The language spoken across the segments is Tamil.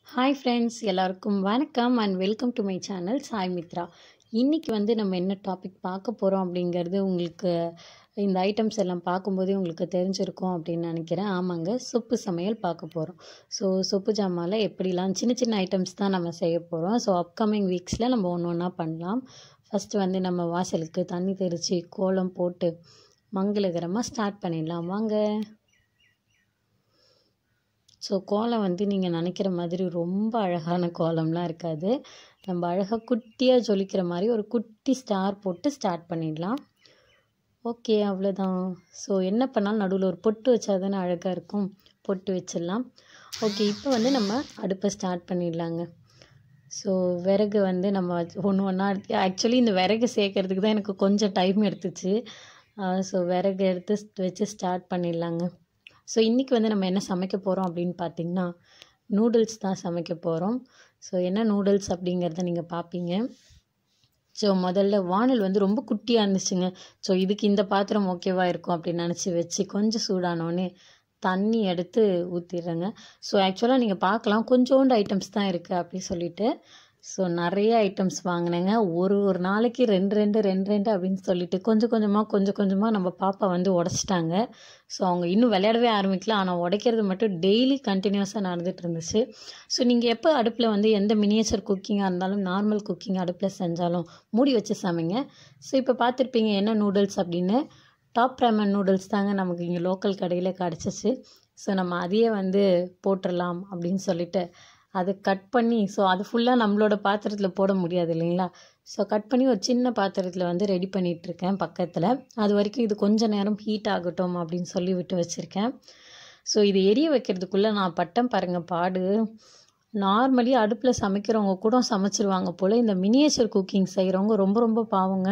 ஹாய் ஃப்ரெண்ட்ஸ், எல்லாருக்கும் வணக்கம் and welcome to my channel Sai Mithra. இன்றைக்கி நம்ம என்ன டாபிக் பார்க்க போகிறோம் அப்படிங்கிறது உங்களுக்கு இந்த ஐட்டம்ஸ் எல்லாம் பார்க்கும்போதே உங்களுக்கு தெரிஞ்சிருக்கும் அப்படின்னு நினைக்கிறேன். ஆமாங்க, சொப்பு சமையல் பார்க்க போகிறோம். ஸோ சொப்பு ஜாமாவில் எப்படிலாம் சின்ன சின்ன ஐட்டம்ஸ் தான் நம்ம செய்ய போகிறோம். ஸோ அப்கமிங் வீக்ஸில் நம்ம ஒன்று ஒன்றா பண்ணலாம். ஃபஸ்ட்டு நம்ம வாசலுக்கு தண்ணி தெளித்து கோலம் போட்டு மங்களகரமாக ஸ்டார்ட் பண்ணிடலாம் வாங்க. ஸோ கோலம் நீங்கள் நினைக்கிற மாதிரி ரொம்ப அழகான கோலம்லாம் இருக்காது. நம்ம அழகாக குட்டியாக ஜொலிக்கிற மாதிரி ஒரு குட்டி ஸ்டார் போட்டு ஸ்டார்ட் பண்ணிடலாம். ஓகே, அவ்வளோதான். ஸோ என்ன பண்ணாலும் நடுவில் ஒரு பொட்டு வச்சா தானே அழகாக இருக்கும். பொட்டு வச்சிடலாம். ஓகே, இப்போ நம்ம அடுப்பை ஸ்டார்ட் பண்ணிடலாங்க. ஸோ விறகு நம்ம ஒன்று ஒன்றா ஆக்சுவலி இந்த விறகு சேர்க்கறதுக்கு தான் எனக்கு கொஞ்சம் டைம் எடுத்துச்சு. ஸோ விறகு எடுத்து வச்சு ஸ்டார்ட் பண்ணிடலாங்க. ஸோ இன்றைக்கி நம்ம என்ன சமைக்க போகிறோம் அப்படின்னு பார்த்திங்கன்னா நூடுல்ஸ் தான் சமைக்க போகிறோம். ஸோ என்ன நூடுல்ஸ் அப்படிங்கிறத நீங்கள் பார்ப்பீங்க. ஸோ முதல்ல வானல் ரொம்ப குட்டியாக இருந்துச்சுங்க. ஸோ இதுக்கு இந்த பாத்திரம் ஓகேவாக இருக்கும் அப்படின்னு நினச்சி வச்சு கொஞ்சம் சூடானோடனே தண்ணி எடுத்து ஊற்றிடுறேங்க. ஸோ ஆக்சுவலாக நீங்கள் பார்க்கலாம் கொஞ்சோண்டு ஐட்டம்ஸ் தான் இருக்குது அப்படி சொல்லிட்டு. ஸோ நிறைய ஐட்டம்ஸ் வாங்கினேங்க. ஒரு நாளைக்கு ரெண்டு அப்படின்னு சொல்லிட்டு கொஞ்சம் கொஞ்சமாக நம்ம பாப்பா உடச்சிட்டாங்க. ஸோ அவங்க இன்னும் விளையாடவே ஆரம்பிக்கல. ஆனால் உடைக்கிறது மட்டும் டெய்லி கண்டினியூஸாக நடந்துகிட்டு இருந்துச்சு. ஸோ நீங்கள் எப்போ அடுப்பில் எந்த மினியேச்சர் குக்கிங்காக இருந்தாலும் நார்மல் குக்கிங் அடுப்பில் செஞ்சாலும் மூடி வச்சு சமைங்க. ஸோ இப்போ பார்த்துருப்பீங்க என்ன நூடுல்ஸ் அப்படின்னு. டாப் ராமன் நூடுல்ஸ் தாங்க நமக்கு இங்கே லோக்கல் கடையில் கிடச்சிச்சு. ஸோ நம்ம அதையே போட்டுடலாம் அப்படின்னு சொல்லிட்டு அதை கட் பண்ணி, ஸோ அது ஃபுல்லாக நம்மளோட பாத்திரத்தில் போட முடியாது இல்லைங்களா. ஸோ கட் பண்ணி ஒரு சின்ன பாத்திரத்தில் ரெடி பண்ணிகிட்ருக்கேன் பக்கத்தில். அது வரைக்கும் இது கொஞ்சம் நேரம் ஹீட் ஆகட்டும் அப்படின்னு சொல்லி விட்டு வச்சுருக்கேன். ஸோ இது எரிய வைக்கிறதுக்குள்ளே நான் பட்டம் பாருங்கள் பாடு. நார்மலி அடுப்பில் சமைக்கிறவங்க கூட சமைச்சிருவாங்க போல். இந்த மினியேச்சர் குக்கிங் செய்கிறவங்க ரொம்ப பாவங்க.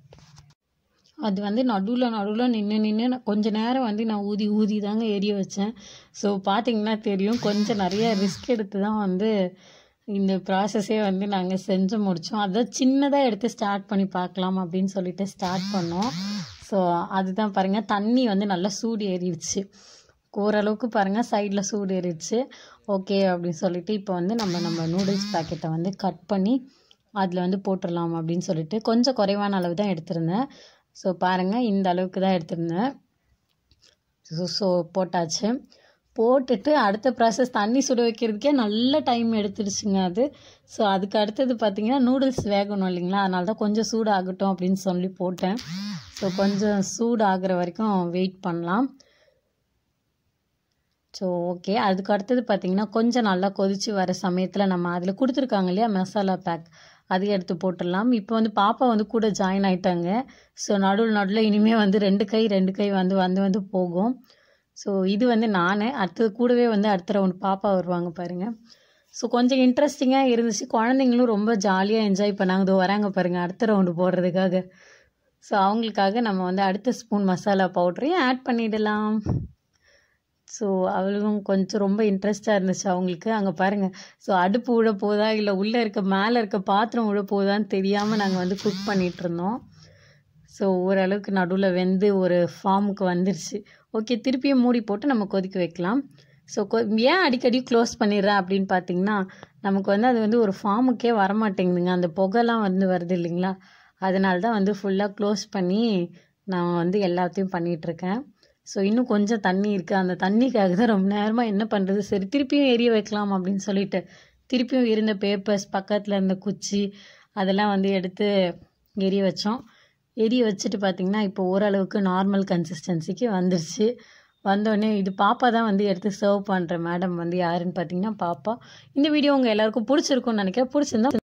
அது நடுவில் நின்று கொஞ்சம் நேரம் நான் ஊதி தாங்க எரிய வச்சேன். ஸோ பார்த்திங்கன்னா தெரியும், கொஞ்சம் நிறைய ரிஸ்க் எடுத்து தான் இந்த ப்ராசஸே நாங்கள் செஞ்சு முடித்தோம். அதான் சின்னதாக எடுத்து ஸ்டார்ட் பண்ணி பார்க்கலாம் அப்படின்னு சொல்லிட்டு ஸ்டார்ட் பண்ணோம். ஸோ அதுதான் பாருங்கள், தண்ணி நல்லா சூடு ஏறிடுச்சு. ஓரளவுக்கு பாருங்கள் சைடில் சூடு ஏறிடுச்சு. ஓகே அப்படின்னு சொல்லிட்டு இப்போ நம்ம நூடுல்ஸ் பேக்கெட்டை கட் பண்ணி அதில் போட்டுடலாம் அப்படின்னு சொல்லிட்டு கொஞ்சம் குறைவான அளவு தான் எடுத்திருந்தேன். ஸோ பாருங்கள், இந்த அளவுக்கு தான் எடுத்திருந்தேன். ஸோ போட்டாச்சு. போட்டுட்டு அடுத்த ப்ராசஸ் தண்ணி சுட வைக்கிறதுக்கே நல்ல டைம் எடுத்துடுச்சுங்க அது. ஸோ அதுக்கு அடுத்தது பார்த்திங்கன்னா நூடுல்ஸ் வேகணும் இல்லைங்களா, அதனால தான் கொஞ்சம் சூடு ஆகட்டும் அப்படின்னு சொல்லி போட்டேன். ஸோ கொஞ்சம் சூடு ஆகிற வரைக்கும் வெயிட் பண்ணலாம். ஸோ ஓகே, அதுக்கு அடுத்தது பார்த்திங்கன்னா கொஞ்சம் நல்லா கொதித்து வர சமயத்தில் நம்ம அதில் கொடுத்துருக்காங்க இல்லையா மசாலா பேக், அது எடுத்து போட்டுடலாம். இப்போ பாப்பா கூட ஜாயின் ஆகிட்டாங்க. ஸோ நடுவில் இனிமேல் ரெண்டு கை வந்து போகும். ஸோ இது நான் அடுத்தது கூடவே அடுத்த ரவுண்ட் பாப்பா வருவாங்க பாருங்கள். ஸோ கொஞ்சம் இன்ட்ரெஸ்டிங்காக இருந்துச்சு. குழந்தைங்களும் ரொம்ப ஜாலியாக என்ஜாய் பண்ணாங்க. இதோ வராங்க பாருங்கள் அடுத்த ரவுண்டு போடுறதுக்காக. ஸோ அவங்களுக்காக நம்ம அடுத்த ஸ்பூன் மசாலா பவுடரையும் ஆட் பண்ணிடலாம். ஸோ அவளுக்கும் கொஞ்சம் ரொம்ப இன்ட்ரெஸ்டாக இருந்துச்சு அவங்களுக்கு. அங்கே பாருங்கள், ஸோ அடுப்பு விட போதா இல்லை உள்ளே மேலே இருக்க பாத்திரம் விட போதான்னு தெரியாமல் நாங்கள் குக் பண்ணிகிட்ருந்தோம். ஸோ ஓரளவுக்கு நடுவில் வெந்து ஒரு ஃபார்முக்கு வந்துருச்சு. ஓகே, திருப்பியும் மூடி போட்டு நம்ம கொதிக்க வைக்கலாம். ஸோ ஏன் அடிக்கடி க்ளோஸ் பண்ணிடுறேன் அப்படின்னு பார்த்தீங்கன்னா நமக்கு அது ஒரு ஃபார்முக்கே வரமாட்டேங்குதுங்க. அந்த புகைலாம் வருது இல்லைங்களா, அதனால தான் ஃபுல்லாக க்ளோஸ் பண்ணி நான் எல்லாத்தையும் பண்ணிகிட்ருக்கேன். ஸோ இன்னும் கொஞ்சம் தண்ணி இருக்குது. அந்த தண்ணிக்காக தான் ரொம்ப நேரமாக என்ன பண்ணுறது, சரி திருப்பியும் எரிய வைக்கலாம் அப்படின்னு சொல்லிட்டு திருப்பியும் இருந்த பேப்பர்ஸ் பக்கத்தில் இருந்த குச்சி அதெல்லாம் எடுத்து எரிய வச்சோம். எரிய வச்சுட்டு பார்த்திங்கன்னா இப்போ ஓரளவுக்கு நார்மல் கன்சிஸ்டன்சிக்கு வந்துருச்சு. வந்தோடனே இது பாப்பா தான் எடுத்து சர்வ் பண்ணுற மேடம் யாருன்னு பார்த்தீங்கன்னா பாப்பா. இந்த வீடியோ உங்கள் எல்லாருக்கும் பிடிச்சிருக்கும்னு நினைக்கிறேன். பிடிச்சிருந்தா